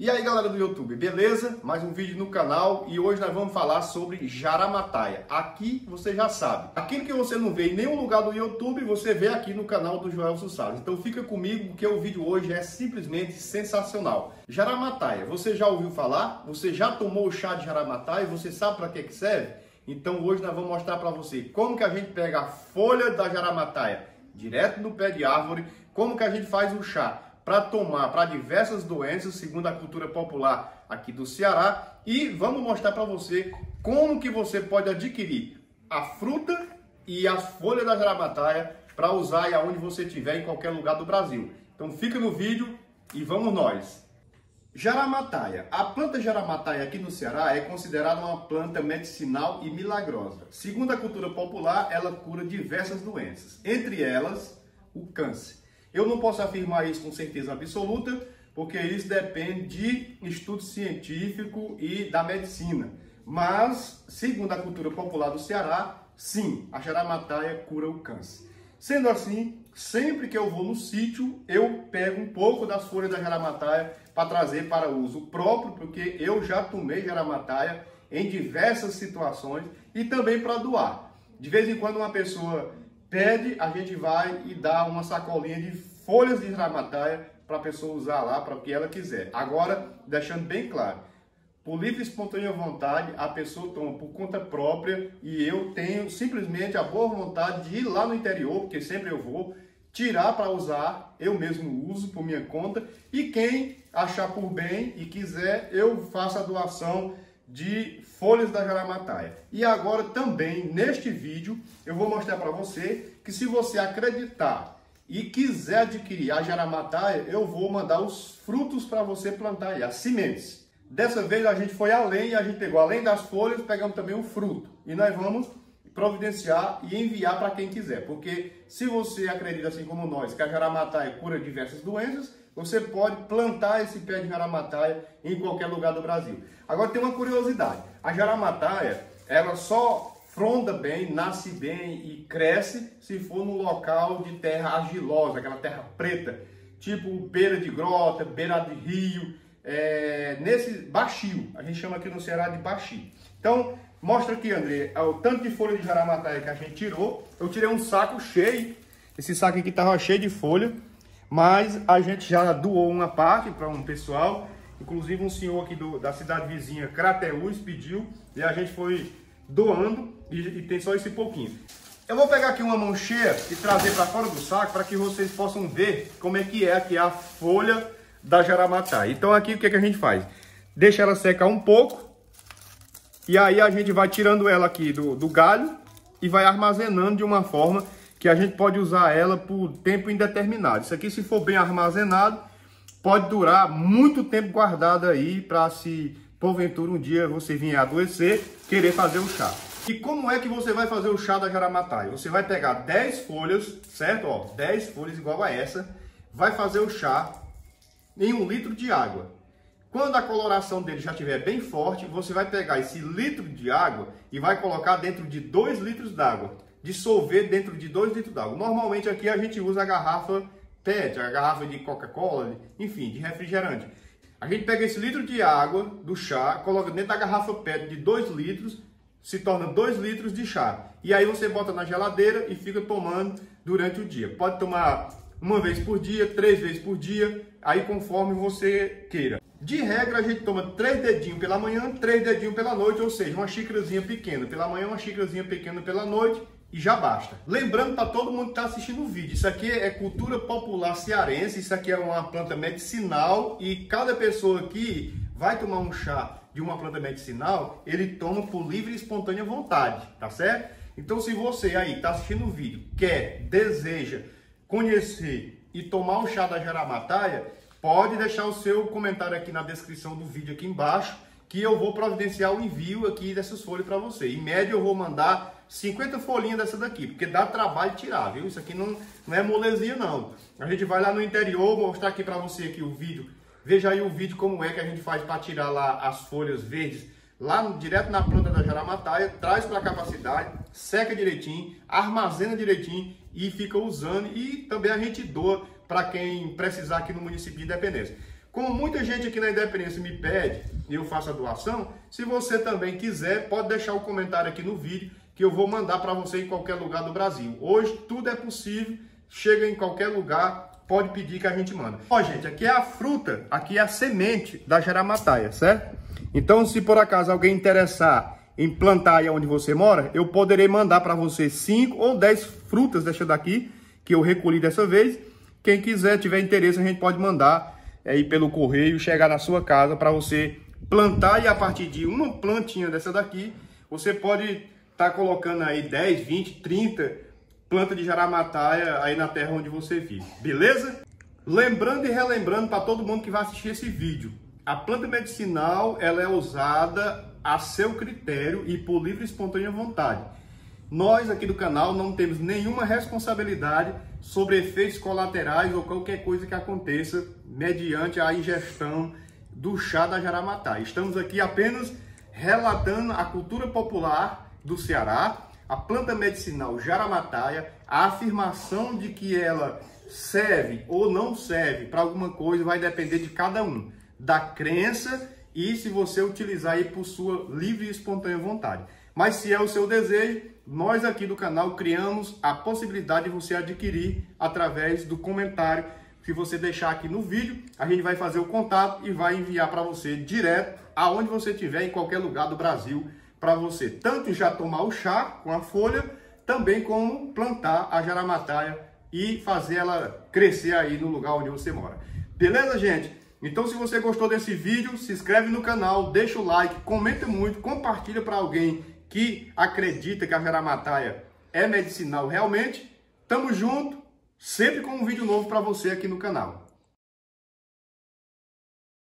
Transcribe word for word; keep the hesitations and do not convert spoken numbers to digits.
E aí galera do YouTube, beleza? Mais um vídeo no canal e hoje nós vamos falar sobre jaramataia. Aqui você já sabe, aquilo que você não vê em nenhum lugar do YouTube, você vê aqui no canal do Joelson Salles. Então fica comigo porque o vídeo hoje é simplesmente sensacional. Jaramataia, você já ouviu falar? Você já tomou o chá de jaramataia? Você sabe para que que serve? Então hoje nós vamos mostrar para você como que a gente pega a folha da jaramataia direto no pé de árvore, como que a gente faz o chá para tomar para diversas doenças, segundo a cultura popular aqui do Ceará, e vamos mostrar para você como que você pode adquirir a fruta e as folhas da jaramataia para usar aí aonde você estiver, em qualquer lugar do Brasil. Então fica no vídeo e vamos nós! Jaramataia. A planta jaramataia aqui no Ceará é considerada uma planta medicinal e milagrosa. Segundo a cultura popular, ela cura diversas doenças, entre elas o câncer. Eu não posso afirmar isso com certeza absoluta, porque isso depende de estudo científico e da medicina. Mas, segundo a cultura popular do Ceará, sim, a jaramataia cura o câncer. Sendo assim, sempre que eu vou no sítio, eu pego um pouco das folhas da jaramataia para trazer para uso próprio, porque eu já tomei jaramataia em diversas situações e também para doar. De vez em quando uma pessoa pede, a gente vai e dá uma sacolinha de folhas de jaramataia para a pessoa usar lá para o que ela quiser. Agora, deixando bem claro, por livre e espontânea vontade, a pessoa toma por conta própria e eu tenho simplesmente a boa vontade de ir lá no interior, porque sempre eu vou, tirar para usar, eu mesmo uso por minha conta, e quem achar por bem e quiser, eu faço a doação de folhas da jaramataia. E agora também, neste vídeo, eu vou mostrar para você que se você acreditar e quiser adquirir a jaramataia, eu vou mandar os frutos para você plantar aí, as sementes. Dessa vez a gente foi além e a gente pegou, além das folhas, pegamos também o fruto. E nós vamos providenciar e enviar para quem quiser. Porque se você acredita, assim como nós, que a jaramataia cura diversas doenças, você pode plantar esse pé de jaramataia em qualquer lugar do Brasil. Agora tem uma curiosidade. A jaramataia, ela só fronda bem, nasce bem e cresce se for num local de terra argilosa, aquela terra preta, tipo beira de grota, beira de rio, é, nesse baixio, a gente chama aqui no Ceará de baixio. Então, mostra aqui, André, o tanto de folha de jaramataia que a gente tirou. Eu tirei um saco cheio, esse saco aqui estava cheio de folha, mas a gente já doou uma parte para um pessoal, inclusive um senhor aqui do, da cidade vizinha, Crateús, pediu, e a gente foi doando e, e tem só esse pouquinho. Eu vou pegar aqui uma mão cheia e trazer para fora do saco para que vocês possam ver como é que é aqui a folha da jaramataia. Então aqui o que, é que a gente faz? Deixa ela secar um pouco e aí a gente vai tirando ela aqui do, do galho e vai armazenando de uma forma que a gente pode usar ela por tempo indeterminado. Isso aqui, se for bem armazenado, pode durar muito tempo guardado aí para, se porventura um dia você vier adoecer, querer fazer o chá. E como é que você vai fazer o chá da jaramataia? Você vai pegar dez folhas, certo? Ó, dez folhas igual a essa, vai fazer o chá em um litro de água. Quando a coloração dele já estiver bem forte, você vai pegar esse litro de água e vai colocar dentro de dois litros d'água. Dissolver dentro de dois litros d'água. Normalmente aqui a gente usa a garrafa P E T, a garrafa de Coca-Cola, enfim, de refrigerante. A gente pega esse litro de água do chá, coloca dentro da garrafa P E T de dois litros, se torna dois litros de chá. E aí você bota na geladeira e fica tomando durante o dia. Pode tomar uma vez por dia, três vezes por dia, aí conforme você queira. De regra, a gente toma três dedinhos pela manhã, três dedinhos pela noite, ou seja, uma xícarazinha pequena pela manhã, uma xícarazinha pequena pela noite, e já basta. Lembrando para todo mundo que está assistindo o vídeo, isso aqui é cultura popular cearense, isso aqui é uma planta medicinal, e cada pessoa que vai tomar um chá de uma planta medicinal, ele toma por livre e espontânea vontade, tá certo? Então, se você aí está assistindo o vídeo, quer, deseja conhecer e tomar o chá da jaramataia, pode deixar o seu comentário aqui na descrição do vídeo aqui embaixo, que eu vou providenciar o envio aqui dessas folhas para você. Em média eu vou mandar cinquenta folhinhas dessa daqui, porque dá trabalho tirar, viu? Isso aqui não, não é molezinha não. A gente vai lá no interior, mostrar aqui para você aqui o vídeo. Veja aí o vídeo como é que a gente faz para tirar lá as folhas verdes, lá no, direto na planta da jaramataia, traz para a capacidade, seca direitinho, armazena direitinho e fica usando, e também a gente doa para quem precisar aqui no município de Independência. Como muita gente aqui na Independência me pede e eu faço a doação, se você também quiser, pode deixar o comentário aqui no vídeo que eu vou mandar para você em qualquer lugar do Brasil. Hoje tudo é possível, chega em qualquer lugar, pode pedir que a gente manda. Ó, gente, aqui é a fruta, aqui é a semente da jaramataia, certo? Então, se por acaso alguém interessar em plantar aí onde você mora, eu poderei mandar para você cinco ou dez frutas dessa daqui, que eu recolhi dessa vez. Quem quiser, tiver interesse, a gente pode mandar aí pelo correio, chegar na sua casa para você plantar, e a partir de uma plantinha dessa daqui, você pode estar tá colocando aí dez, vinte, trinta plantas de jaramataia aí na terra onde você vive, beleza? Lembrando e relembrando para todo mundo que vai assistir esse vídeo, a planta medicinal ela é usada a seu critério e por livre e espontânea vontade. Nós aqui do canal não temos nenhuma responsabilidade sobre efeitos colaterais ou qualquer coisa que aconteça mediante a ingestão do chá da jaramataia. Estamos aqui apenas relatando a cultura popular do Ceará, a planta medicinal jaramataia, a afirmação de que ela serve ou não serve para alguma coisa vai depender de cada um, da crença e se você utilizar aí por sua livre e espontânea vontade. Mas se é o seu desejo, nós aqui do canal criamos a possibilidade de você adquirir através do comentário. Se você deixar aqui no vídeo, a gente vai fazer o contato e vai enviar para você direto aonde você estiver, em qualquer lugar do Brasil, para você tanto já tomar o chá com a folha, também como plantar a jaramataia e fazer ela crescer aí no lugar onde você mora. Beleza, gente? Então, se você gostou desse vídeo, se inscreve no canal, deixa o like, comenta muito, compartilha para alguém que acredita que a jaramataia é medicinal realmente. Tamo junto, sempre com um vídeo novo para você aqui no canal.